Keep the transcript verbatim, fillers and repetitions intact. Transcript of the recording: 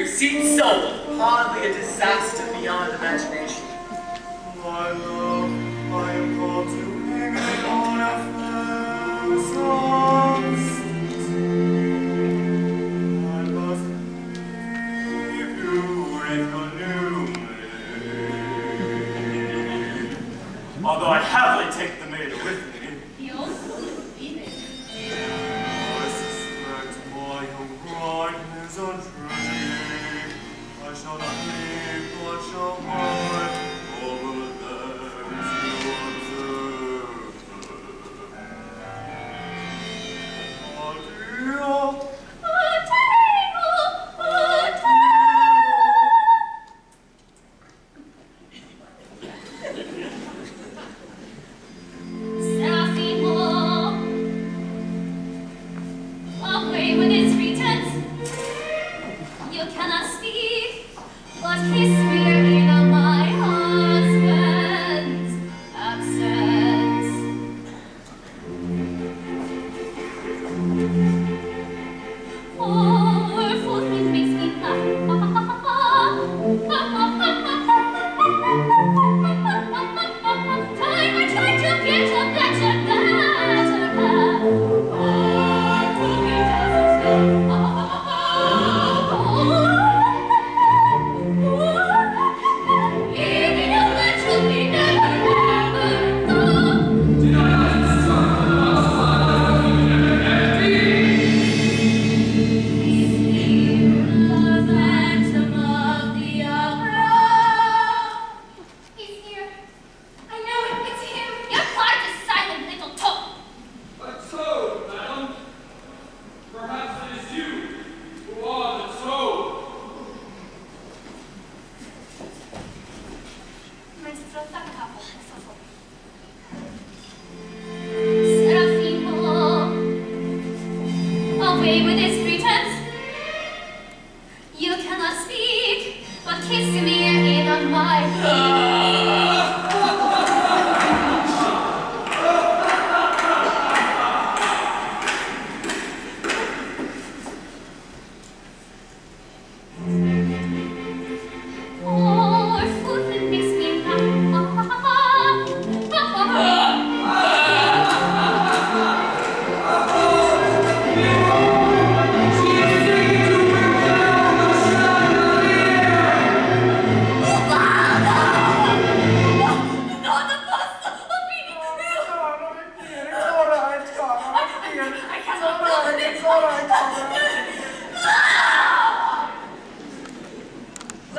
two-seat solo, hardly a disaster beyond imagination. My love, I am called to hang it on a thousand seats. I must leave you with your new maid. Although I happily take the maid with me. You also leave it. I suspect my young bride is a dream. I shall not leave, but shall hide over there to observe her. Adieu. Away with his pretense. You cannot speak, but kiss me in my husband's absence. Powerful thing makes me laugh. Time I try to get a better, better man. Powerful he doesn't know. Even a little he never, never thought. Did I not instruct the last one? Is he the phantom of the opera? He's here. I know it. It's him. You're quite a silent little toad. A toad, madam? Perhaps it is you who are the toad. Maestro, da capo, per favore. Serafimo, away with his pretense. You cannot speak, but kiss me in my